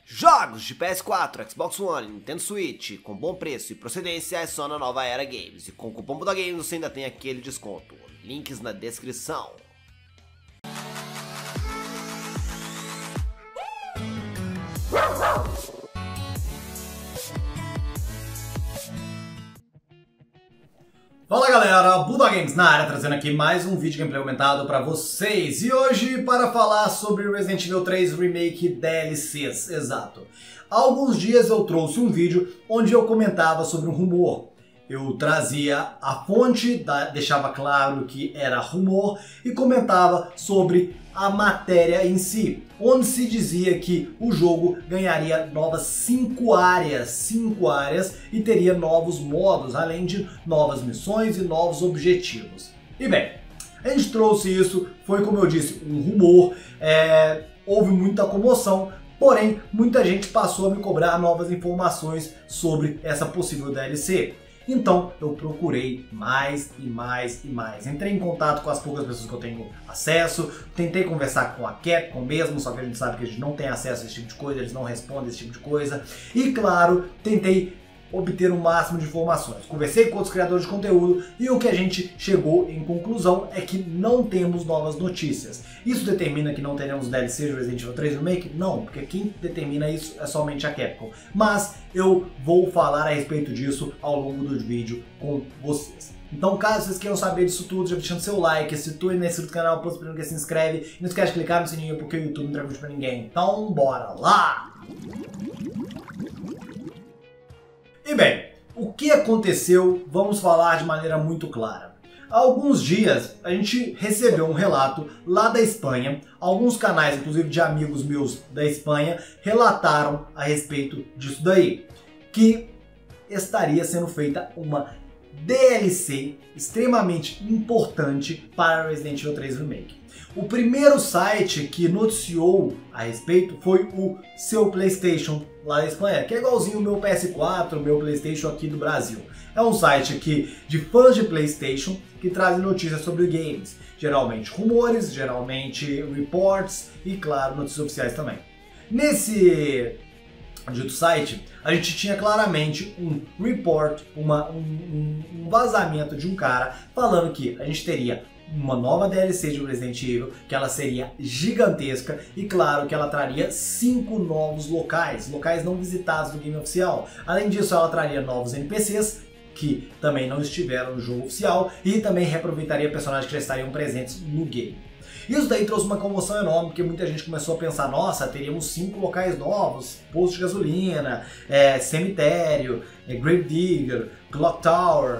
Jogos de PS4, Xbox One, Nintendo Switch com bom preço e procedência é só na Nova Era Games. E com o cupom BUDAGAMES você ainda tem aquele desconto. Links na descrição. Fala galera, BUDAGAMES na área, trazendo aqui mais um vídeo gameplay comentado pra vocês. E hoje para falar sobre Resident Evil 3 Remake DLCs, exato. Há alguns dias eu trouxe um vídeo onde eu comentava sobre um rumor. Eu trazia a fonte, deixava claro que era rumor e comentava sobre a matéria em si, onde se dizia que o jogo ganharia novas 5 áreas e teria novos modos, além de novas missões e novos objetivos. E bem, a gente trouxe isso, foi como eu disse, um rumor, houve muita comoção, porém muita gente passou a me cobrar novas informações sobre essa possível DLC. Então eu procurei mais e mais e mais. Entrei em contato com as poucas pessoas que eu tenho acesso, tentei conversar com a Capcom mesmo, só que a gente sabe que a gente não tem acesso a esse tipo de coisa, eles não respondem esse tipo de coisa. E claro, tentei obter o máximo de informações. Conversei com outros criadores de conteúdo e o que a gente chegou em conclusão é que não temos novas notícias. Isso determina que não teremos DLC de Resident Evil 3 Remake? Não, porque quem determina isso é somente a Capcom. Mas eu vou falar a respeito disso ao longo do vídeo com vocês. Então, caso vocês queiram saber disso tudo, já deixando seu like, se tu é inscrito no canal, que se inscreve e não esquece de clicar no sininho porque o YouTube não entrega vídeo pra ninguém. Então, bora lá! E bem, o que aconteceu, vamos falar de maneira muito clara. Há alguns dias a gente recebeu um relato lá da Espanha, alguns canais, inclusive de amigos meus da Espanha, relataram a respeito disso daí, que estaria sendo feita uma DLC extremamente importante para Resident Evil 3 Remake. O primeiro site que noticiou a respeito foi o Seu PlayStation lá da Espanha, que é igualzinho o meu PS4, o meu PlayStation aqui do Brasil. É um site aqui de fãs de PlayStation que trazem notícias sobre games, geralmente rumores, geralmente reports e claro, notícias oficiais também. Nesse dito site, a gente tinha claramente um report, um vazamento de um cara falando que a gente teria uma nova DLC de Resident Evil, que ela seria gigantesca e claro que ela traria 5 novos locais não visitados do game oficial. Além disso, ela traria novos NPCs que também não estiveram no jogo oficial e também reaproveitaria personagens que já estariam presentes no game. Isso daí trouxe uma comoção enorme, porque muita gente começou a pensar, nossa, teríamos 5 locais novos, posto de gasolina, cemitério, Grave Digger, Clock Tower,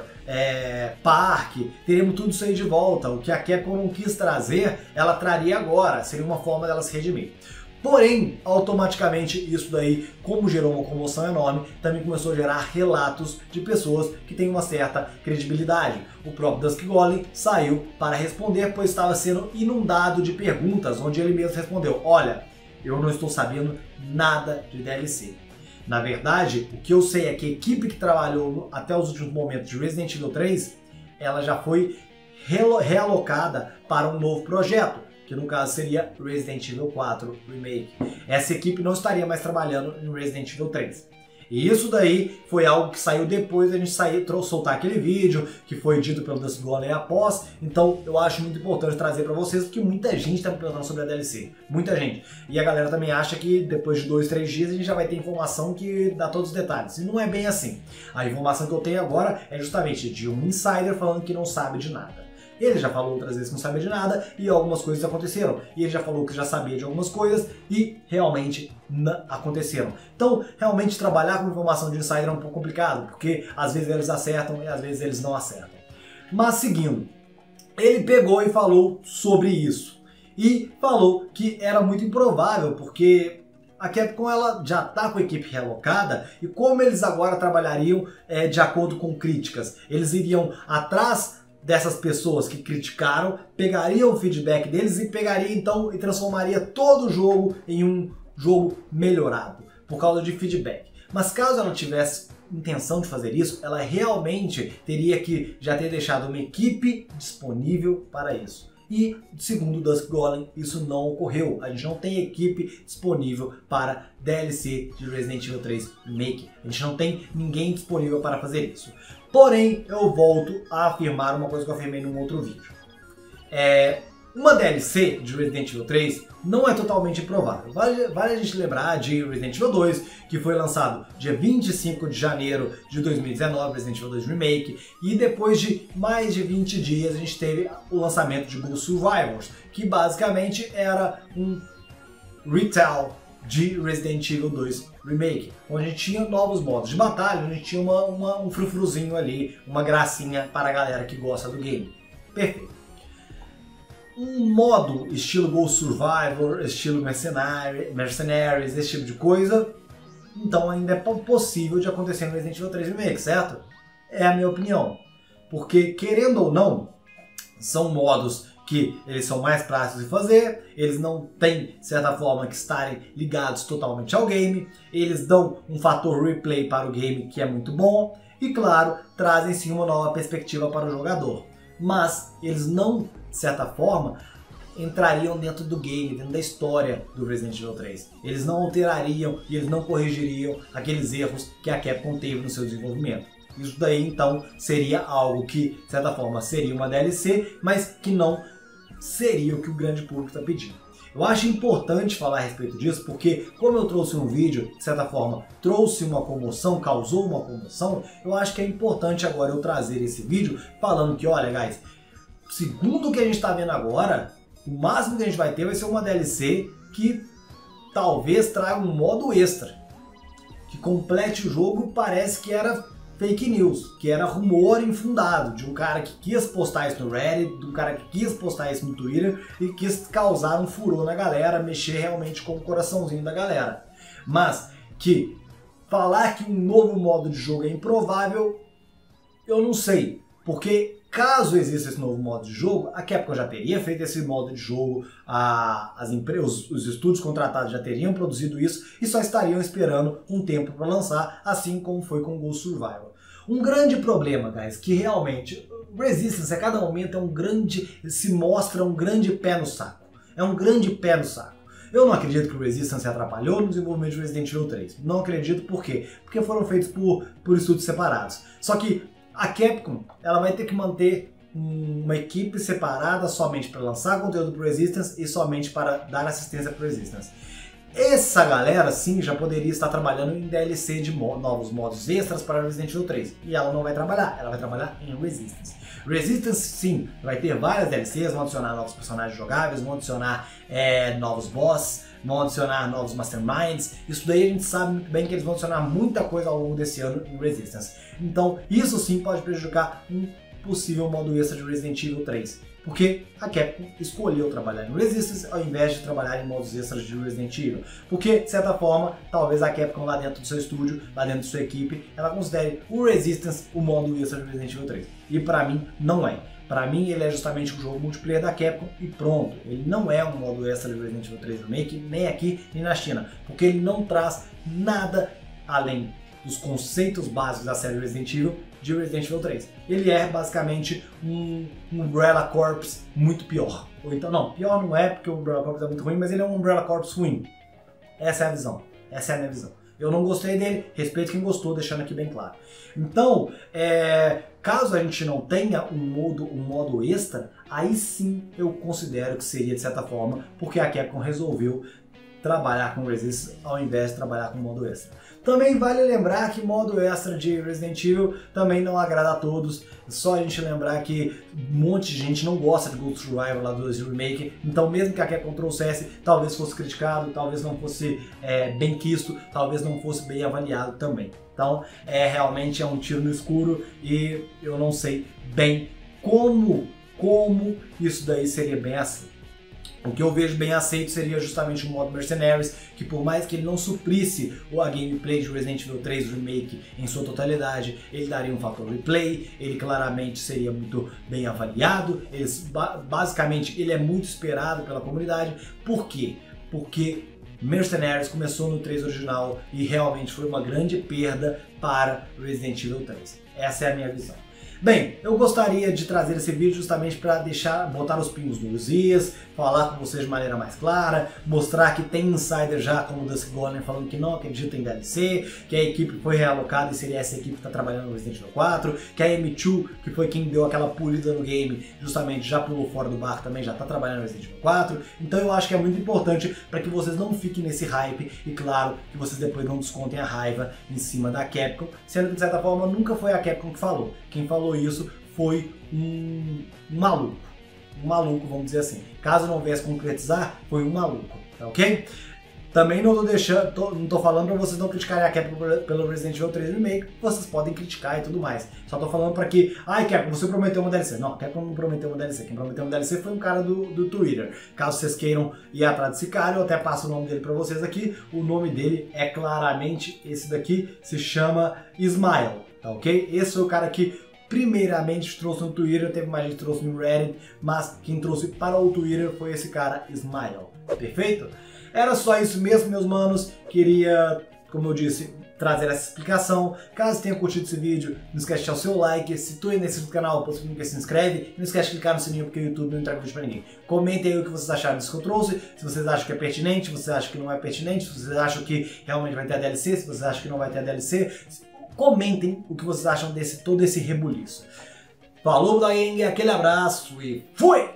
parque, teríamos tudo isso aí de volta. O que a Capcom não quis trazer, ela traria agora, seria uma forma dela se redimir. Porém, automaticamente isso daí, como gerou uma comoção enorme, também começou a gerar relatos de pessoas que têm uma certa credibilidade. O próprio Dusk Golem saiu para responder, pois estava sendo inundado de perguntas, onde ele mesmo respondeu, olha, eu não estou sabendo nada de DLC. Na verdade, o que eu sei é que a equipe que trabalhou até os últimos momentos de Resident Evil 3, ela já foi realocada para um novo projeto, que no caso seria Resident Evil 4 Remake. Essa equipe não estaria mais trabalhando em Resident Evil 3. E isso daí foi algo que saiu depois da gente soltar aquele vídeo, que foi dito pelo Dusk Golem após. Então eu acho muito importante trazer pra vocês, porque muita gente tá me perguntando sobre a DLC. Muita gente. E a galera também acha que depois de 2, 3 dias a gente já vai ter informação que dá todos os detalhes. E não é bem assim. A informação que eu tenho agora é justamente de um insider falando que não sabe de nada. Ele já falou outras vezes que não sabia de nada e algumas coisas aconteceram. E ele já falou que já sabia de algumas coisas e realmente não aconteceram. Então, realmente trabalhar com informação de insider é um pouco complicado, porque às vezes eles acertam e às vezes eles não acertam. Mas seguindo, ele pegou e falou sobre isso. E falou que era muito improvável, porque a Capcom ela já está com a equipe realocada e como eles agora trabalhariam de acordo com críticas. Eles iriam atrás dessas pessoas que criticaram, pegaria o feedback deles e pegaria então e transformaria todo o jogo em um jogo melhorado, por causa de feedback. Mas caso ela tivesse intenção de fazer isso, ela realmente teria que já ter deixado uma equipe disponível para isso. E, segundo o Dusk Golem, isso não ocorreu. A gente não tem equipe disponível para DLC de Resident Evil 3 Remake. A gente não tem ninguém disponível para fazer isso. Porém, eu volto a afirmar uma coisa que eu afirmei num outro vídeo. Uma DLC de Resident Evil 3 não é totalmente improvável. Vale a gente lembrar de Resident Evil 2, que foi lançado dia 25 de janeiro de 2019, Resident Evil 2 Remake, e depois de mais de 20 dias a gente teve o lançamento de Ghost Survivors, que basicamente era um retell de Resident Evil 2 Remake, onde a gente tinha novos modos de batalha, onde a gente tinha um frufruzinho ali, uma gracinha para a galera que gosta do game. Perfeito. Um modo estilo Ghost Survivor, estilo Mercenaries, esse tipo de coisa, então ainda é possível de acontecer no Resident Evil 3 Remake, certo? É a minha opinião. Porque, querendo ou não, são modos que eles são mais práticos de fazer, eles não têm, de certa forma, que estarem ligados totalmente ao game, eles dão um fator replay para o game que é muito bom, e claro, trazem sim uma nova perspectiva para o jogador. Mas eles não, de certa forma, entrariam dentro do game, dentro da história do Resident Evil 3. Eles não alterariam e eles não corrigiriam aqueles erros que a Capcom teve no seu desenvolvimento. Isso daí, então, seria algo que, de certa forma, seria uma DLC, mas que não seria o que o grande público está pedindo. Eu acho importante falar a respeito disso, porque como eu trouxe um vídeo, de certa forma, trouxe uma comoção, causou uma comoção, eu acho que é importante agora eu trazer esse vídeo falando que, olha, guys, segundo o que a gente está vendo agora, o máximo que a gente vai ter vai ser uma DLC que talvez traga um modo extra, que complete o jogo. Parece que era fake news, que era rumor infundado, de um cara que quis postar isso no Reddit, de um cara que quis postar isso no Twitter e quis causar um furor na galera, mexer realmente com o coraçãozinho da galera. Mas que falar que um novo modo de jogo é improvável, eu não sei, porque caso exista esse novo modo de jogo, a Capcom já teria feito esse modo de jogo, os estúdios contratados já teriam produzido isso e só estariam esperando um tempo para lançar, assim como foi com Ghost Survival. Um grande problema, guys, que realmente Resistance a cada momento se mostra um grande pé no saco. É um grande pé no saco. Eu não acredito que o Resistance atrapalhou no desenvolvimento de Resident Evil 3. Não acredito, por quê? Porque foram feitos por estúdios separados. Só que a Capcom, ela vai ter que manter uma equipe separada somente para lançar conteúdo para o Resistance e somente para dar assistência para o Resistance. Essa galera, sim, já poderia estar trabalhando em DLC de novos modos extras para Resident Evil 3. E ela não vai trabalhar, ela vai trabalhar em Resistance. Resistance, sim, vai ter várias DLCs, vão adicionar novos personagens jogáveis, vão adicionar novos bosses, vão adicionar novos Masterminds. Isso daí a gente sabe muito bem que eles vão adicionar muita coisa ao longo desse ano em Resistance. Então, isso sim pode prejudicar um possível modo extra de Resident Evil 3. Porque a Capcom escolheu trabalhar em Resistance ao invés de trabalhar em modos extras de Resident Evil. Porque, de certa forma, talvez a Capcom lá dentro do seu estúdio, lá dentro de sua equipe, ela considere o Resistance o modo extra de Resident Evil 3. E pra mim, não é. Pra mim, ele é justamente um jogo multiplayer da Capcom e pronto. Ele não é um modo extra de Resident Evil 3 Remake, nem aqui, nem na China. Porque ele não traz nada além dos conceitos básicos da série Resident Evil de Resident Evil 3. Ele é basicamente um Umbrella Corps muito pior. Ou então, não, pior não é porque o Umbrella Corps é muito ruim, mas ele é um Umbrella Corps ruim. Essa é a visão. Essa é a minha visão. Eu não gostei dele, respeito quem gostou, deixando aqui bem claro. Então, caso a gente não tenha um modo extra, aí sim eu considero que seria de certa forma, porque a Capcom resolveu trabalhar com Resistance ao invés de trabalhar com modo extra. Também vale lembrar que modo extra de Resident Evil também não agrada a todos. Só a gente lembrar que um monte de gente não gosta de Ghost Survivor lá do Remake. Então mesmo que a Capcom trouxesse, talvez fosse criticado, talvez não fosse bem quisto, talvez não fosse bem avaliado também. Então realmente é um tiro no escuro e eu não sei bem como isso daí seria bem assim. O que eu vejo bem aceito seria justamente o modo Mercenaries, que por mais que ele não suprisse a gameplay de Resident Evil 3 Remake em sua totalidade, ele daria um fator replay, ele claramente seria muito bem avaliado, basicamente ele é muito esperado pela comunidade. Por quê? Porque Mercenaries começou no 3 original e realmente foi uma grande perda para Resident Evil 3. Essa é a minha visão. Bem, eu gostaria de trazer esse vídeo justamente para botar os pingos nos is, falar com vocês de maneira mais clara, mostrar que tem insider já, como o Dusk Golem, falando que não acredita em DLC, que a equipe foi realocada e seria essa equipe que está trabalhando no Resident Evil 4, que a M2, que foi quem deu aquela polida no game, justamente já pulou fora do barco também, já está trabalhando no Resident Evil 4. Então eu acho que é muito importante para que vocês não fiquem nesse hype e, claro, que vocês depois não descontem a raiva em cima da Capcom, sendo que de certa forma nunca foi a Capcom que falou. Quem falou isso foi um maluco. Um maluco, vamos dizer assim. Caso não viesse concretizar, foi um maluco, tá ok? Também não tô falando para vocês não criticarem a Capcom pelo Resident Evil 3 Remake, vocês podem criticar e tudo mais. Só tô falando para que, ai Capcom, você prometeu uma DLC. Não, a Capcom não prometeu uma DLC. Quem prometeu uma DLC foi um cara do Twitter. Caso vocês queiram ir atrás desse cara, eu até passo o nome dele para vocês aqui. O nome dele é claramente esse daqui, se chama Smile, tá ok? Esse foi o cara que primeiramente trouxe no Twitter, teve mais gente que trouxe no Reddit, mas quem trouxe para o Twitter foi esse cara, Smile. Perfeito? Era só isso mesmo, meus manos. Queria, como eu disse, trazer essa explicação. Caso tenha curtido esse vídeo, não esquece de deixar o seu like. Se tu ainda é inscrito no canal, possivelmente se inscreve. Não esquece de clicar no sininho porque o YouTube não entrega vídeo pra ninguém. Comentem aí o que vocês acharam disso que eu trouxe. Se vocês acham que é pertinente, se vocês acham que não é pertinente, se vocês acham que realmente vai ter a DLC, se vocês acham que não vai ter a DLC. Comentem o que vocês acham desse todo esse rebuliço. Falou, da Gang, aquele abraço e fui!